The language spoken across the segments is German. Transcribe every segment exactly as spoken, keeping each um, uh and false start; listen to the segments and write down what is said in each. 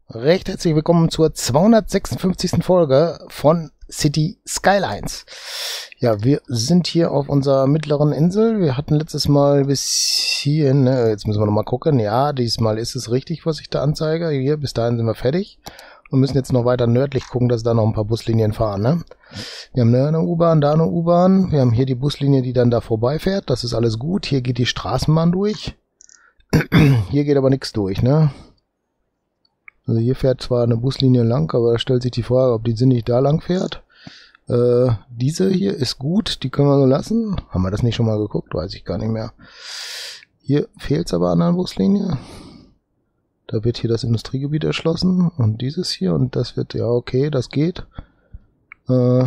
Recht herzlich willkommen zur zweihundertsechsundfünfzigsten Folge von City Skylines. Ja, wir sind hier auf unserer mittleren Insel. Wir hatten letztes Mal bis hierhin, ne, jetzt müssen wir nochmal gucken. Ja, diesmal ist es richtig, was ich da anzeige. Hier, bis dahin sind wir fertig. Und müssen jetzt noch weiter nördlich gucken, dass da noch ein paar Buslinien fahren, ne? Wir haben eine U-Bahn, da eine U-Bahn. Wir haben hier die Buslinie, die dann da vorbeifährt. Das ist alles gut. Hier geht die Straßenbahn durch. Hier geht aber nichts durch, ne? Also hier fährt zwar eine Buslinie lang, aber da stellt sich die Frage, ob die Sinn nicht da lang fährt. Äh, diese hier ist gut, die können wir so lassen. Haben wir das nicht schon mal geguckt? Weiß ich gar nicht mehr. Hier fehlt es aber an einer Buslinie. Da wird hier das Industriegebiet erschlossen und dieses hier und das wird, ja okay, das geht. Äh,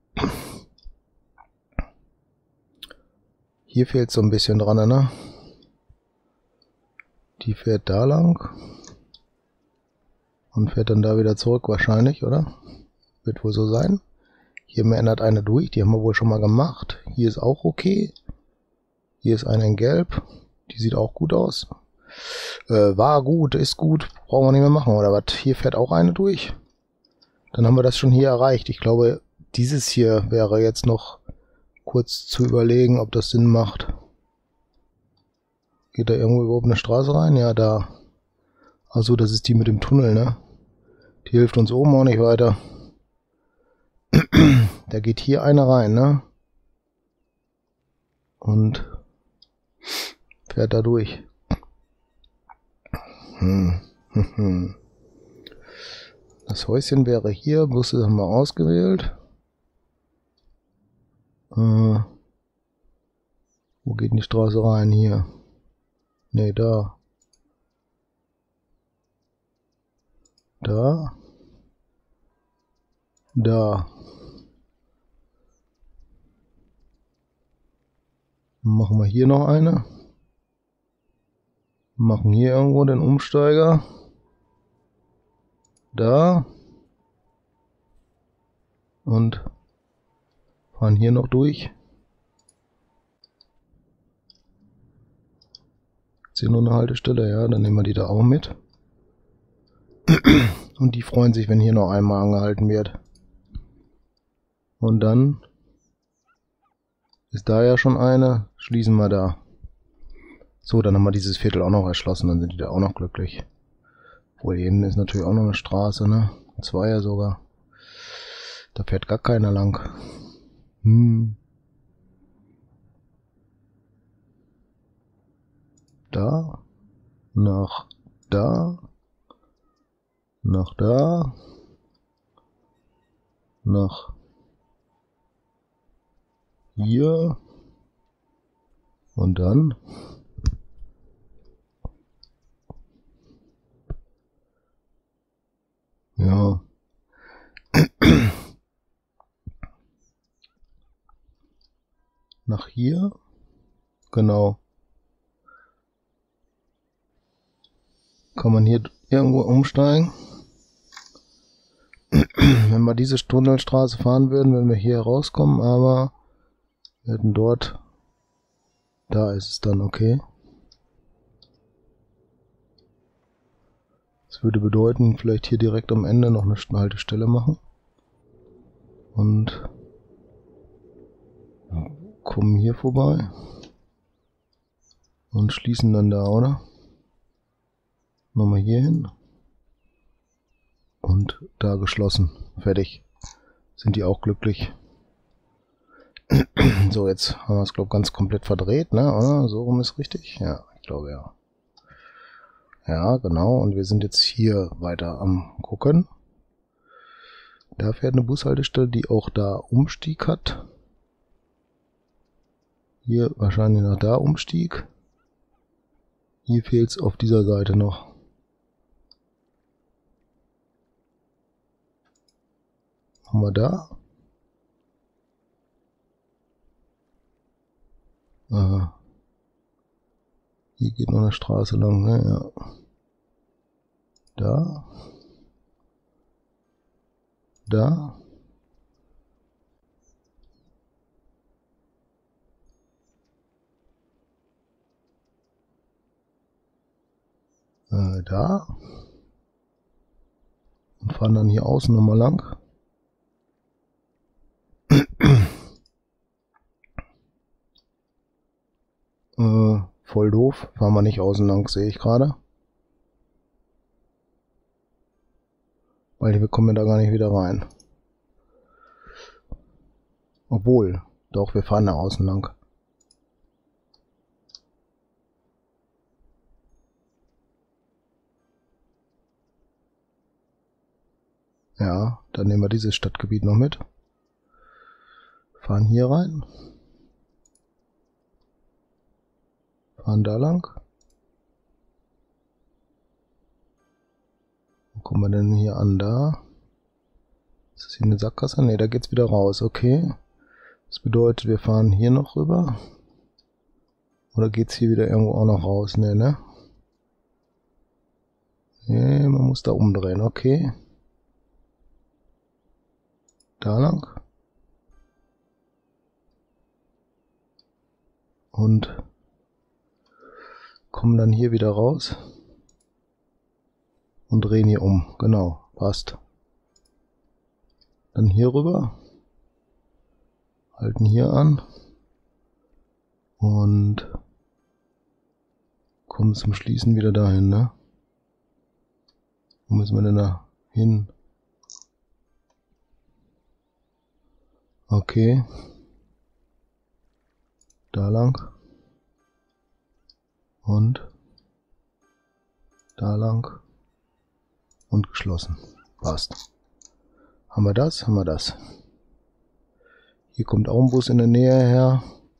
hier fehlt es so ein bisschen dran, ne? Die fährt da lang. Und fährt dann da wieder zurück wahrscheinlich, oder? Wird wohl so sein. Hier ändert eine durch, die haben wir wohl schon mal gemacht. Hier ist auch okay. Hier ist eine in Gelb. Die sieht auch gut aus. Äh, war gut, ist gut. Brauchen wir nicht mehr machen, oder was? Hier fährt auch eine durch. Dann haben wir das schon hier erreicht. Ich glaube, dieses hier wäre jetzt noch kurz zu überlegen, ob das Sinn macht. Geht da irgendwo überhaupt eine Straße rein? Ja, da. Achso, das ist die mit dem Tunnel, ne? Die hilft uns oben auch nicht weiter. Da geht hier eine rein, ne? Und fährt da durch. Hm. Das Häuschen wäre hier. Busse haben wir ausgewählt. Äh, wo geht denn die Straße rein? Hier. Ne, da. Da. Da. Machen wir hier noch eine. Machen hier irgendwo den Umsteiger. Da. Und fahren hier noch durch. Jetzt hier nur eine Haltestelle, ja, dann nehmen wir die da auch mit. Und die freuen sich, wenn hier noch einmal angehalten wird. Und dann ist da ja schon eine. Schließen wir da. So, dann haben wir dieses Viertel auch noch erschlossen. Dann sind die da auch noch glücklich. Obwohl, hier hinten ist natürlich auch noch eine Straße, ne? Zwei ja sogar. Da fährt gar keiner lang. Hm. Da. Nach da. Nach da. Nach hier. Und dann ja. Nach hier. Genau. Kann man hier irgendwo umsteigen. Wenn wir diese Tunnelstraße fahren würden, würden wir hier rauskommen, aber wir hätten dort, da ist es dann okay. Das würde bedeuten, vielleicht hier direkt am Ende noch eine Haltestelle machen. Und kommen hier vorbei. Und schließen dann da, oder? Nochmal hier hin. Und da geschlossen. Fertig. Sind die auch glücklich. So, jetzt haben wir es, glaube ich, ganz komplett verdreht, ne? Oder? So rum ist richtig? Ja, ich glaube ja. Ja, genau. Und wir sind jetzt hier weiter am gucken. Da fährt eine Bushaltestelle, die auch da Umstieg hat. Hier wahrscheinlich nach da Umstieg. Hier fehlt es auf dieser Seite noch. Haben wir da? Aha. Hier geht noch eine Straße lang, ne? Ja. Da. Da. Äh, da. fahren dann hier außen nochmal lang. äh, voll doof. Fahren wir nicht außen lang, sehe ich gerade. Weil wir kommen da gar nicht wieder rein. Obwohl, doch, wir fahren da außen lang. Ja, dann nehmen wir dieses Stadtgebiet noch mit. Fahren hier rein. Fahren da lang. Wo kommen wir denn hier an? Da. Ist das hier eine Sackgasse? Ne, da geht's wieder raus. Okay. Das bedeutet, wir fahren hier noch rüber. Oder geht's hier wieder irgendwo auch noch raus? Ne, ne? Ne, man muss da umdrehen. Okay. Da lang. Und kommen dann hier wieder raus. Und drehen hier um. Genau, passt. Dann hier rüber. Halten hier an. Und kommen zum Schließen wieder dahin, ne? Wo müssen wir denn da hin? Okay. Da lang. Und da lang. Und geschlossen. Passt. Haben wir das? Haben wir das. Hier kommt auch ein Bus in der Nähe her.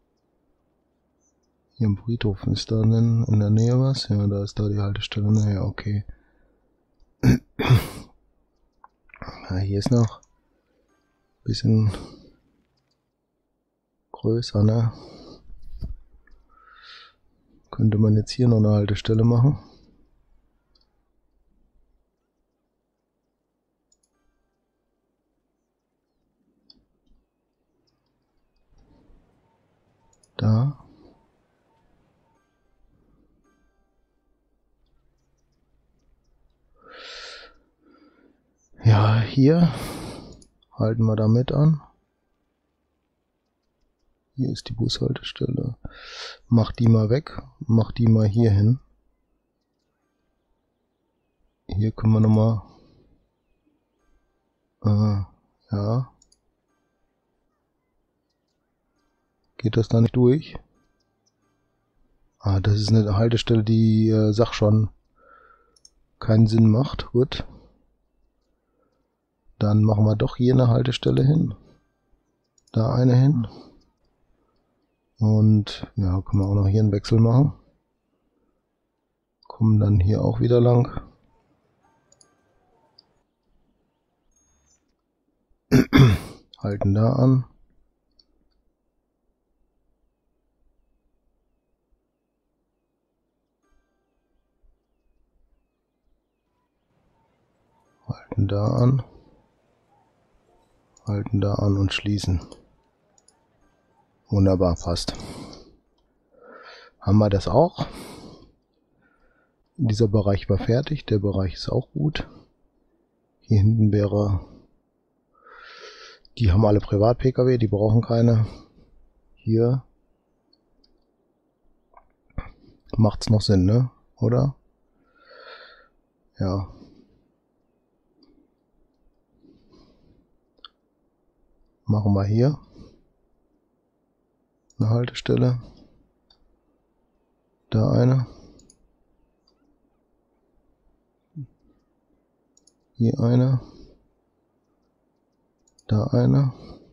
Hier im Friedhof ist da denn in der Nähe was? Ja, da ist da die Haltestelle. Naja, okay. Ja, hier ist noch ein bisschen größer, ne? Könnte man jetzt hier noch eine Haltestelle machen. Da. Ja, hier halten wir da mit an. Hier ist die Bushaltestelle. Mach die mal weg. Mach die mal hier hin. Hier können wir nochmal... Äh, ja. Geht das da nicht durch? Ah, das ist eine Haltestelle, die, äh, sag schon, keinen Sinn macht. Gut. Dann machen wir doch hier eine Haltestelle hin. Da eine hin. Und ja, können wir auch noch hier einen Wechsel machen. Kommen dann hier auch wieder lang. Halten da an. Halten da an. Halten da an und schließen. Wunderbar, passt. Haben wir das auch. Dieser Bereich war fertig. Der Bereich ist auch gut. Hier hinten wäre... Die haben alle Privat-P K W, die brauchen keine. Hier macht's noch Sinn, ne? Oder? Ja. Machen wir hier eine Haltestelle. Da eine. Hier eine. Da eine.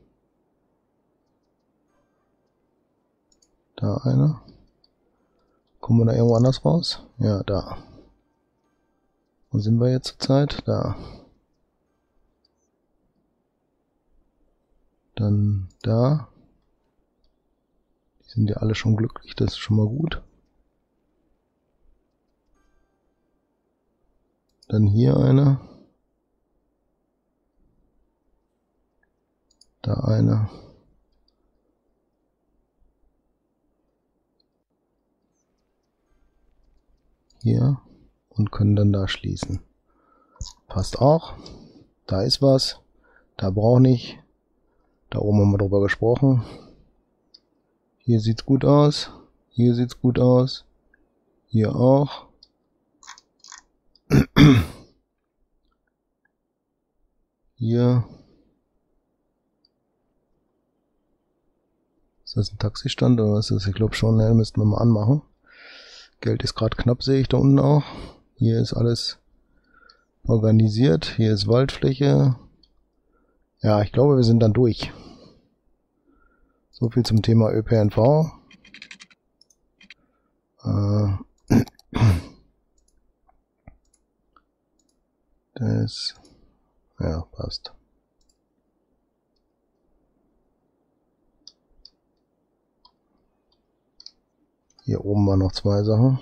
Da eine. Kommen wir da irgendwo anders raus? Ja, da. Wo sind wir jetzt zurzeit? Da. Dann da. Die sind ja alle schon glücklich, das ist schon mal gut. Dann hier eine. Da eine. Hier. Und können dann da schließen. Passt auch. Da ist was. Da braucht nicht. Da oben haben wir drüber gesprochen. Hier sieht's gut aus. Hier sieht's gut aus. Hier auch. Hier. Ist das ein Taxistand oder was ist das? Ich glaube schon, ne? Müssten wir mal anmachen. Geld ist gerade knapp, sehe ich da unten auch. Hier ist alles organisiert. Hier ist Waldfläche. Ja, ich glaube, wir sind dann durch. So viel zum Thema Ö P N V. Äh, das, ja, passt. Hier oben waren noch zwei Sachen.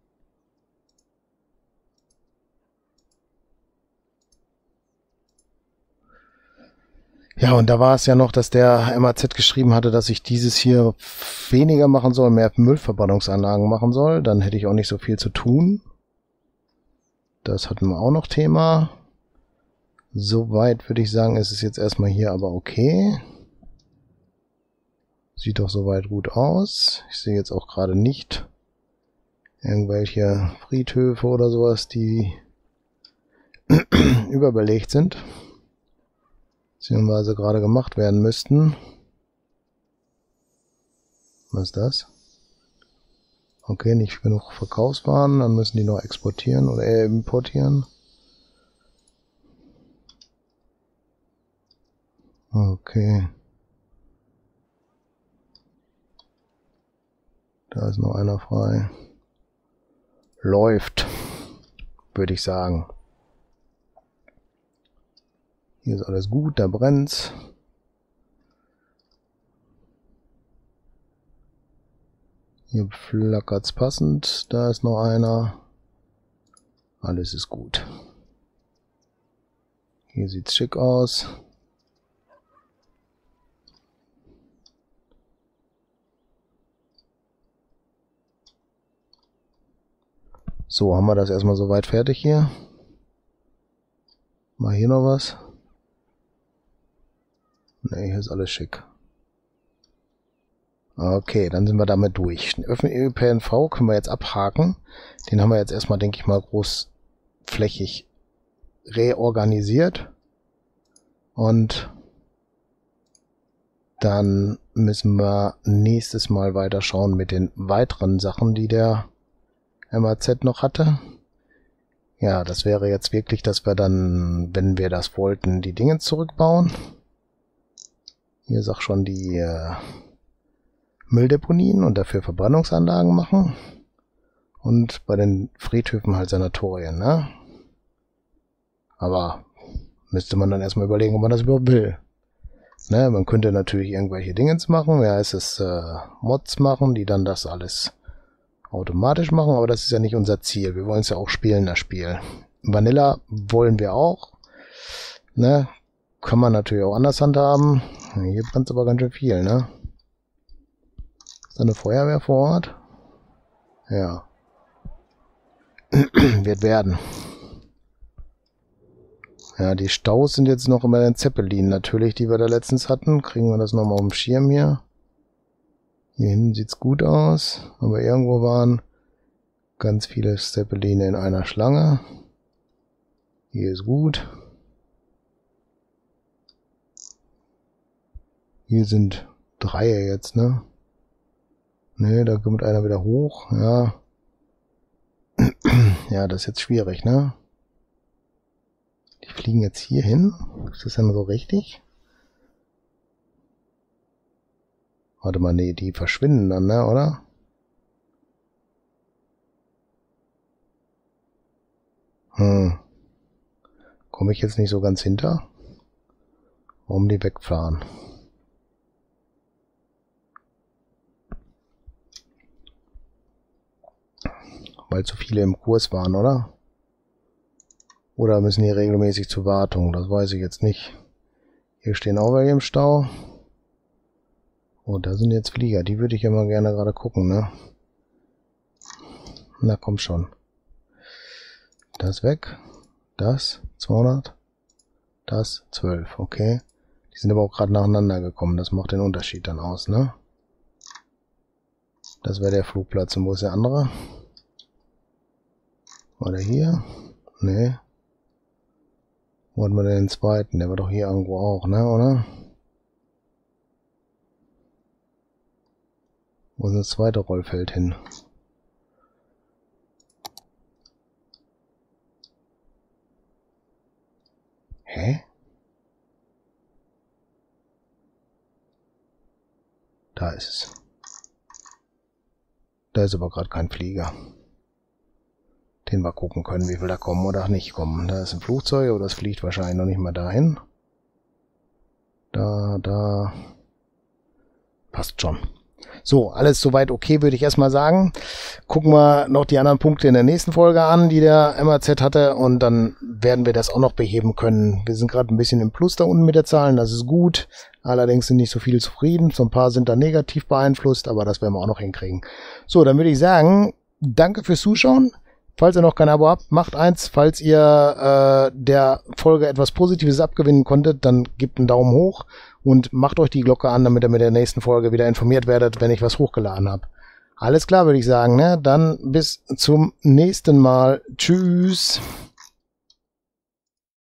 Ja, und da war es ja noch, dass der M A Z geschrieben hatte, dass ich dieses hier weniger machen soll, mehr Müllverbrennungsanlagen machen soll. Dann hätte ich auch nicht so viel zu tun. Das hatten wir auch noch Thema. Soweit würde ich sagen, ist es jetzt erstmal hier aber okay. Sieht doch soweit gut aus. Ich sehe jetzt auch gerade nicht irgendwelche Friedhöfe oder sowas, die überbelegt sind. Beziehungsweise gerade gemacht werden müssten. Was ist das? Okay, nicht genug Verkaufswaren, dann müssen die noch exportieren oder eher importieren. Okay. Da ist noch einer frei. Läuft, würde ich sagen. Hier ist alles gut, da brennt's. Hier flackert's passend, da ist noch einer. Alles ist gut. Hier sieht's schick aus. So, haben wir das erstmal soweit fertig hier. Mal hier noch was. Ne, hier ist alles schick. Okay, dann sind wir damit durch. Den Ö P N V können wir jetzt abhaken. Den haben wir jetzt erstmal, denke ich mal, großflächig reorganisiert. Und dann müssen wir nächstes Mal weiter schauen mit den weiteren Sachen, die der M A Z noch hatte. Ja, das wäre jetzt wirklich, dass wir dann, wenn wir das wollten, die Dinge zurückbauen. Hier ist auch schon die äh, Mülldeponien und dafür Verbrennungsanlagen machen. Und bei den Friedhöfen halt Sanatorien, ne? Aber müsste man dann erstmal überlegen, ob man das überhaupt will. Ne? Man könnte natürlich irgendwelche Dinge machen, wie heißt es, äh, Mods machen, die dann das alles automatisch machen, aber das ist ja nicht unser Ziel. Wir wollen es ja auch spielen, das Spiel. Vanilla wollen wir auch. Ne? Kann man natürlich auch anders handhaben. Hier brennt es aber ganz schön viel, ne? Ist da eine Feuerwehr vor Ort? Ja. Wird werden. Ja, die Staus sind jetzt noch immer den Zeppelin natürlich, die wir da letztens hatten. Kriegen wir das nochmal auf dem Schirm hier. Hier hinten sieht's gut aus, aber irgendwo waren ganz viele Zeppeline in einer Schlange. Hier ist gut. Hier sind drei jetzt, ne? Ne, da kommt einer wieder hoch, ja. Ja, das ist jetzt schwierig, ne? Die fliegen jetzt hier hin. Ist das denn so richtig? Warte mal, nee, die verschwinden dann, ne, oder? Hm. Komme ich jetzt nicht so ganz hinter? Warum die wegfahren? Weil zu viele im Kurs waren, oder? Oder müssen die regelmäßig zur Wartung? Das weiß ich jetzt nicht. Hier stehen auch welche im Stau. Oh, da sind jetzt Flieger. Die würde ich immer gerne gerade gucken, ne? Na, komm schon. Das weg. Das. zweihundert. Das zwölf, okay. Die sind aber auch gerade nacheinander gekommen. Das macht den Unterschied dann aus, ne? Das wäre der Flugplatz. Und wo ist der andere? War der hier? Nee. Wo hatten wir denn den zweiten? Der war doch hier irgendwo auch, ne, oder? Wo ist das zweite Rollfeld hin? Hä? Da ist es. Da ist aber gerade kein Flieger. Den wir gucken können, wie viel da kommen oder nicht kommen. Da ist ein Flugzeug, aber das fliegt wahrscheinlich noch nicht mal dahin. Da, da. Passt schon. So, alles soweit okay, würde ich erstmal sagen. Gucken wir noch die anderen Punkte in der nächsten Folge an, die der M A Z hatte, und dann werden wir das auch noch beheben können. Wir sind gerade ein bisschen im Plus da unten mit der Zahlen, das ist gut. Allerdings sind nicht so viele zufrieden. So ein paar sind da negativ beeinflusst, aber das werden wir auch noch hinkriegen. So, dann würde ich sagen, danke fürs Zuschauen. Falls ihr noch kein Abo habt, macht eins. Falls ihr äh, der Folge etwas Positives abgewinnen konntet, dann gebt einen Daumen hoch und macht euch die Glocke an, damit ihr mit der nächsten Folge wieder informiert werdet, wenn ich was hochgeladen habe. Alles klar, würde ich sagen, ne? Dann bis zum nächsten Mal. Tschüss.